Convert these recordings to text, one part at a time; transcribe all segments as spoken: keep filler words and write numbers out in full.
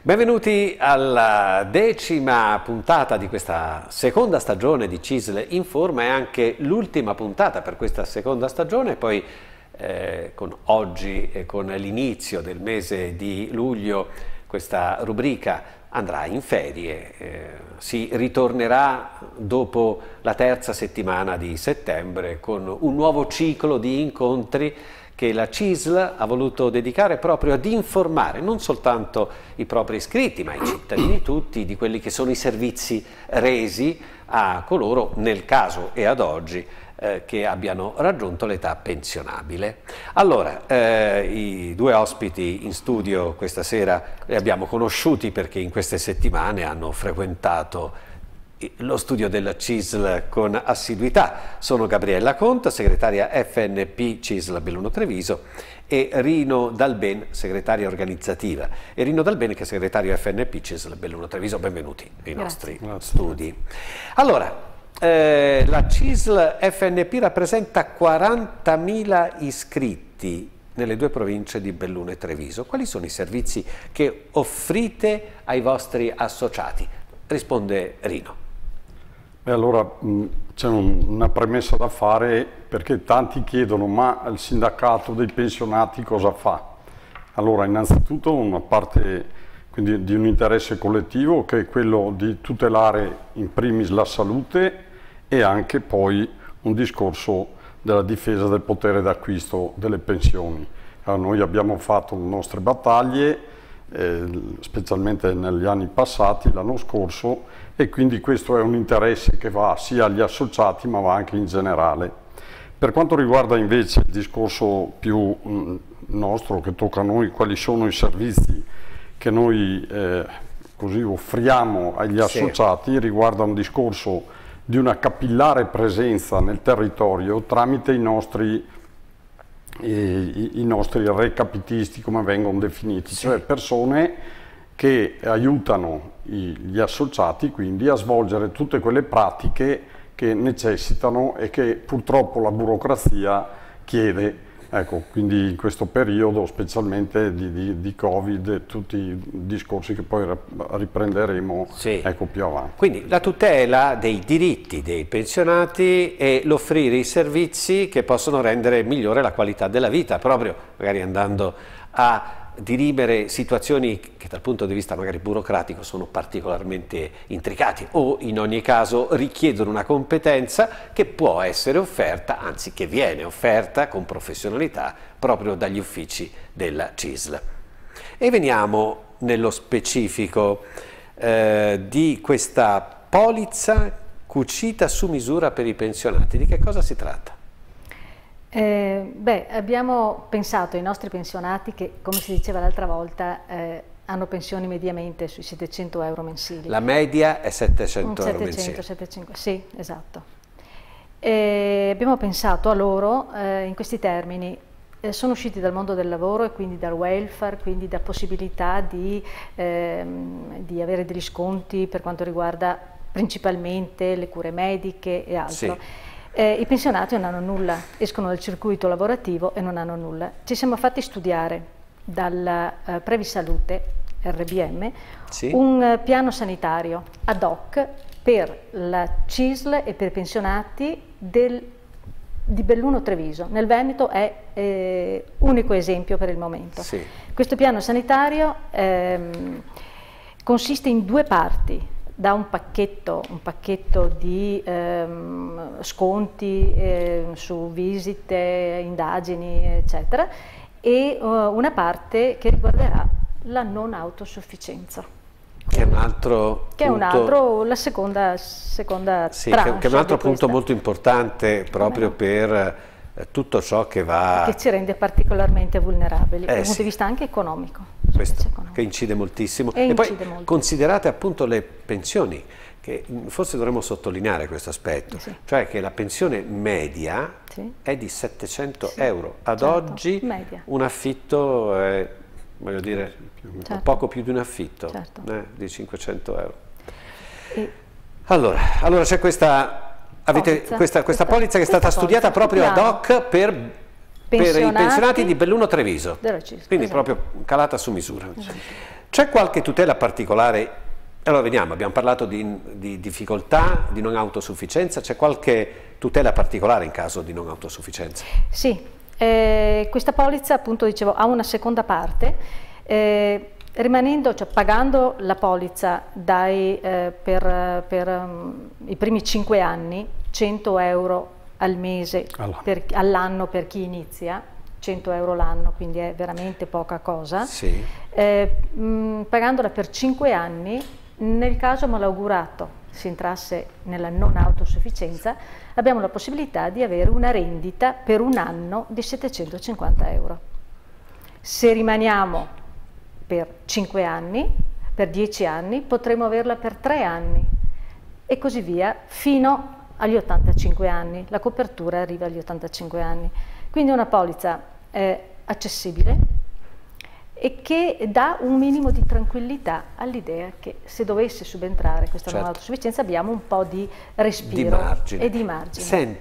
Benvenuti alla decima puntata di questa seconda stagione di C I S L Informa, e anche l'ultima puntata per questa seconda stagione. Poi eh, con oggi e con l'inizio del mese di luglio questa rubrica andrà in ferie, eh, si ritornerà dopo la terza settimana di settembre con un nuovo ciclo di incontri che la C I S L ha voluto dedicare proprio ad informare non soltanto i propri iscritti, ma i cittadini tutti di quelli che sono i servizi resi a coloro, nel caso e ad oggi, eh, che abbiano raggiunto l'età pensionabile. Allora, eh, i due ospiti in studio questa sera li abbiamo conosciuti perché in queste settimane hanno frequentato lo studio della C I S L con assiduità. Sono Gabriella Conta, segretaria F N P C I S L Belluno Treviso, e Rino Dalben, segretaria organizzativa, e Rino Dalben che è segretario F N P C I S L Belluno Treviso. Benvenuti nei nostri Grazie. studi. Allora, eh, la C I S L F N P rappresenta quarantamila iscritti nelle due province di Belluno e Treviso. Quali sono i servizi che offrite ai vostri associati? Risponde Rino. E allora c'è un, una premessa da fare, perché tanti chiedono: ma il sindacato dei pensionati cosa fa? Allora, innanzitutto una parte quindi di un interesse collettivo, che è quello di tutelare in primis la salute e anche poi un discorso della difesa del potere d'acquisto delle pensioni. Allora, noi abbiamo fatto le nostre battaglie, eh, specialmente negli anni passati, l'anno scorso, e quindi questo è un interesse che va sia agli associati ma va anche in generale. Per quanto riguarda invece il discorso più mh, nostro, che tocca a noi, quali sono i servizi che noi eh, così offriamo agli associati, sì, riguarda un discorso di una capillare presenza nel territorio tramite i nostri, eh, i, i nostri recapitisti, come vengono definiti, sì, cioè persone che aiutano gli associati quindi a svolgere tutte quelle pratiche che necessitano e che purtroppo la burocrazia chiede. Ecco, quindi in questo periodo specialmente di, di, di Covid e tutti i discorsi che poi riprenderemo, sì, ecco, più avanti. Quindi la tutela dei diritti dei pensionati e l'offrire i servizi che possono rendere migliore la qualità della vita, proprio magari andando a dirimere situazioni che dal punto di vista magari burocratico sono particolarmente intricati o in ogni caso richiedono una competenza che può essere offerta, anzi che viene offerta con professionalità proprio dagli uffici della C I S L. E veniamo nello specifico eh, di questa polizza cucita su misura per i pensionati. Di che cosa si tratta? Eh, beh, abbiamo pensato ai nostri pensionati che, come si diceva l'altra volta, eh, hanno pensioni mediamente sui settecento euro mensili. La media è settecento euro mensili. settecento, sì, esatto. E abbiamo pensato a loro eh, in questi termini. Eh, sono usciti dal mondo del lavoro e quindi dal welfare, quindi da possibilità di, ehm, di avere degli sconti per quanto riguarda principalmente le cure mediche e altro. Sì. Eh, I pensionati non hanno nulla, escono dal circuito lavorativo e non hanno nulla. Ci siamo fatti studiare dalla eh, Previsalute R B M, sì, un eh, piano sanitario ad hoc per la C I S L e per i pensionati del, di Belluno Treviso. Nel Veneto è eh, unico esempio per il momento. Sì. Questo piano sanitario ehm, consiste in due parti. Da un pacchetto, un pacchetto di ehm, sconti eh, su visite, indagini, eccetera, e uh, una parte che riguarderà la non autosufficienza. Che è un altro che punto, è un altro, la seconda, seconda sì, che, che è un altro punto questa. molto importante proprio per eh, tutto ciò che va... Che ci rende particolarmente vulnerabili, eh, dal punto sì. di vista anche economico. Questo, che incide moltissimo. E, e incide poi molto. Considerate appunto le pensioni, che forse dovremmo sottolineare questo aspetto, sì, cioè che la pensione media, sì, è di settecento, sì, euro. Ad certo, oggi media. Un affitto è, voglio dire, certo, poco più di un affitto, certo, eh, di cinquecento euro. E... Allora, allora c'è questa, avete polizza, questa, questa polizza che è stata studiata proprio ad hoc per... per i pensionati di Belluno Treviso, quindi esatto, proprio calata su misura. Esatto. C'è qualche tutela particolare? Allora vediamo, abbiamo parlato di, di difficoltà, di non autosufficienza, c'è qualche tutela particolare in caso di non autosufficienza? Sì, eh, questa polizza appunto dicevo ha una seconda parte, eh, rimanendo, cioè pagando la polizza dai, eh, per, per um, i primi cinque anni, cento euro al mese all'anno per chi inizia, cento euro l'anno, quindi è veramente poca cosa, sì. eh, mh, pagandola per cinque anni, nel caso malaugurato si entrasse nella non autosufficienza, abbiamo la possibilità di avere una rendita per un anno di settecentocinquanta euro. Se rimaniamo per cinque anni, per dieci anni, potremo averla per tre anni e così via fino agli ottantacinque anni. La copertura arriva agli ottantacinque anni. Quindi una polizza eh, accessibile e che dà un minimo di tranquillità all'idea che se dovesse subentrare questa certo. nuova autosufficienza abbiamo un po' di respiro di margine. e di margine. Sen,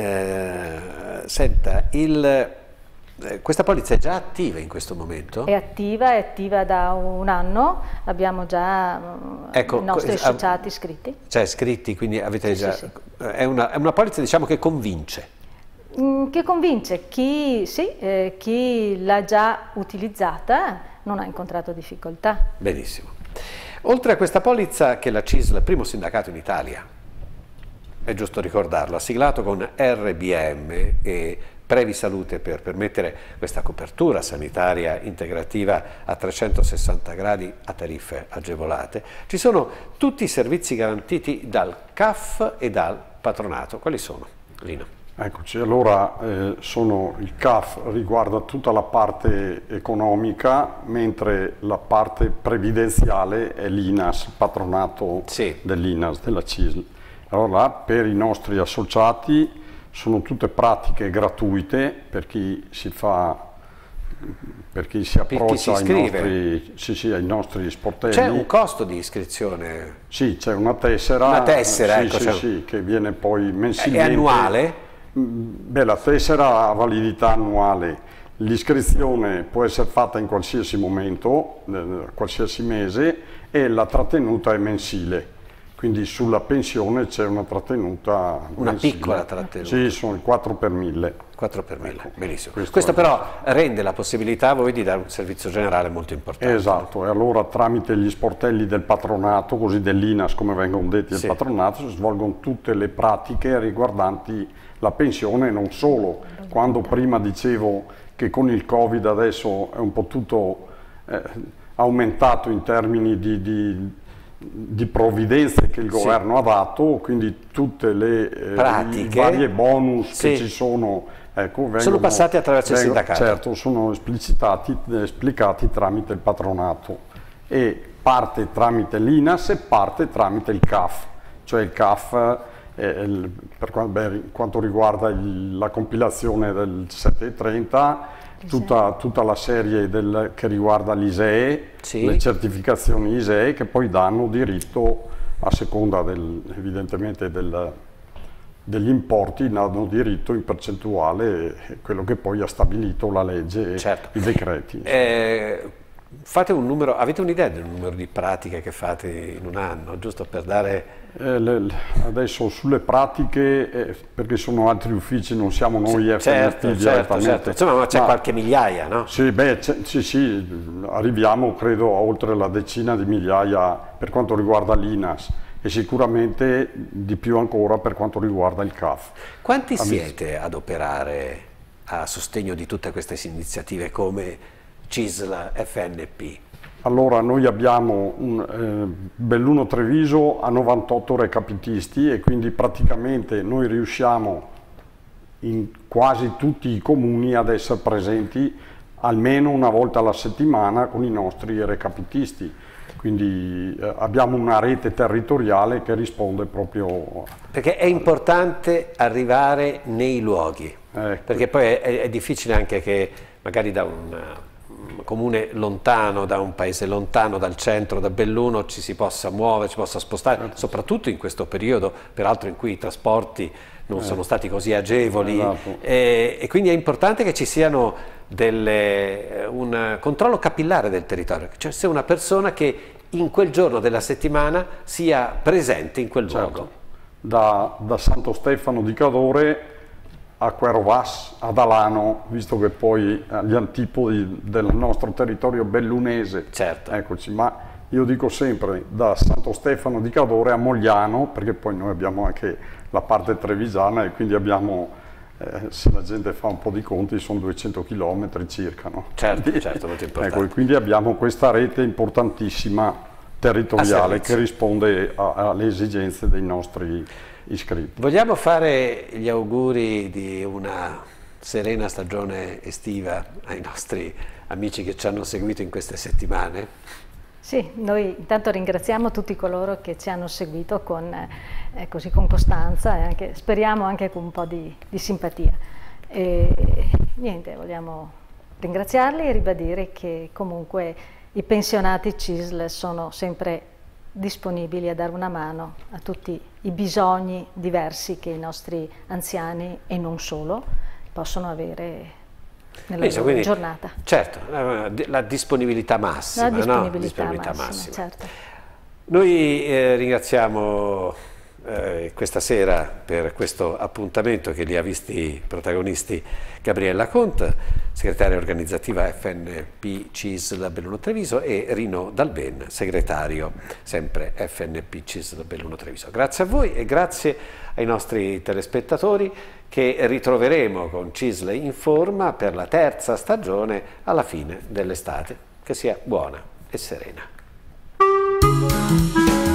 eh, senta, il, eh, questa polizza è già attiva in questo momento? È attiva, è attiva da un anno, abbiamo già ecco, i nostri associati iscritti. Cioè iscritti, quindi avete sì, già... Sì, sì. È, una, è una polizza diciamo che convince. Che convince chi, sì, eh, chi l'ha già utilizzata non ha incontrato difficoltà. Benissimo. Oltre a questa polizza che la C I S L, primo sindacato in Italia, è giusto ricordarlo, ha siglato con R B M e Previ Salute per permettere questa copertura sanitaria integrativa a trecentosessanta gradi a tariffe agevolate, ci sono tutti i servizi garantiti dal C A F e dal patronato. Quali sono, Lino? Eccoci, allora eh, sono, il C A F riguarda tutta la parte economica, mentre la parte previdenziale è l'I N A S, il patronato sì. dell'I N A S, della C I S L. Allora là, per i nostri associati sono tutte pratiche gratuite per chi si fa, per chi si approccia chi si ai, nostri, sì, sì, ai nostri sportelli. C'è un costo di iscrizione? Sì, c'è una tessera, una tessera sì, ecco, sì, sì, che viene poi mensilmente. È annuale? Beh, la tessera ha validità annuale, l'iscrizione può essere fatta in qualsiasi momento, eh, qualsiasi mese, e la trattenuta è mensile, quindi sulla pensione c'è una trattenuta Una mensile. Piccola trattenuta? Sì, sono il quattro per mille. quattro per mille, ecco, benissimo. Questo, questo però rende la possibilità a voi di dare un servizio generale molto importante. Esatto, e allora tramite gli sportelli del patronato, così dell'I N A S come vengono detti del sì. patronato, si svolgono tutte le pratiche riguardanti la pensione, non solo. Quando prima dicevo che con il Covid adesso è un po' tutto eh, aumentato in termini di, di, di provvidenze che il sì. governo ha dato, quindi tutte le eh, i varie bonus sì. che ci sono, ecco, vengono, sono passati attraverso vengono, il sindacato. Certo, sono esplicitati, esplicati tramite il patronato e parte tramite l'I N A S e parte tramite il C A F, cioè il C A F eh, per quanto, beh, quanto riguarda il, la compilazione del settecentotrenta, tutta, tutta la serie del, che riguarda l'I S E E, sì. le certificazioni I S E E che poi danno diritto, a seconda del, evidentemente del, degli importi, danno diritto in percentuale quello che poi ha stabilito la legge e certo. i decreti. Eh, fate un numero, avete un'idea del numero di pratiche che fate in un anno, giusto per dare... Eh, le, adesso sulle pratiche, eh, perché sono altri uffici, non siamo noi F N P certo, direttamente. Certo, certo. Insomma, c'è qualche migliaia, no? Sì, beh, sì, sì, arriviamo credo a oltre la decina di migliaia per quanto riguarda l'I N A S e sicuramente di più ancora per quanto riguarda il C A F. Quanti Amici. siete ad operare a sostegno di tutte queste iniziative come C I S L F N P? Allora, noi abbiamo un, eh, Belluno Treviso a novantotto recapitisti e quindi praticamente noi riusciamo in quasi tutti i comuni ad essere presenti almeno una volta alla settimana con i nostri recapitisti. Quindi eh, abbiamo una rete territoriale che risponde proprio... Perché è importante arrivare nei luoghi, ecco. Perché poi è, è difficile anche che magari da un comune lontano, da un paese lontano dal centro, da Belluno, ci si possa muovere, ci possa spostare, certo. soprattutto in questo periodo, peraltro in cui i trasporti non eh. sono stati così agevoli, esatto. e, e quindi è importante che ci siano delle, un controllo capillare del territorio, cioè se una persona che in quel giorno della settimana sia presente in quel certo. luogo. Da, da Santo Stefano di Cadore a Querovas, ad Alano, visto che poi agli antipodi del nostro territorio bellunese, certo. Eccoci, ma io dico sempre da Santo Stefano di Cadore a Mogliano, perché poi noi abbiamo anche la parte trevisana e quindi abbiamo, eh, se la gente fa un po' di conti, sono duecento chilometri circa, no? Certo, quindi, certo, molto importante. Ecco, e quindi abbiamo questa rete importantissima territoriale che risponde a, alle esigenze dei nostri iscritti. Vogliamo fare gli auguri di una serena stagione estiva ai nostri amici che ci hanno seguito in queste settimane? Sì, noi intanto ringraziamo tutti coloro che ci hanno seguito con, eh, così, con costanza e anche, speriamo anche con un po' di, di simpatia. E niente, vogliamo ringraziarli e ribadire che comunque i pensionati C I S L sono sempre disponibili a dare una mano a tutti i bisogni diversi che i nostri anziani e non solo possono avere nella Penso, loro quindi, giornata. Certo, la, la disponibilità massima. La disponibilità, no? disponibilità massima, massima. certo. Noi eh, ringraziamo eh, questa sera per questo appuntamento che li ha visti protagonisti Gabriella Conte, segretaria organizzativa F N P C I S L Belluno Treviso, e Rino Dalben, segretario sempre F N P C I S L Belluno Treviso. Grazie a voi e grazie ai nostri telespettatori che ritroveremo con C I S L Informa per la terza stagione alla fine dell'estate. Che sia buona e serena.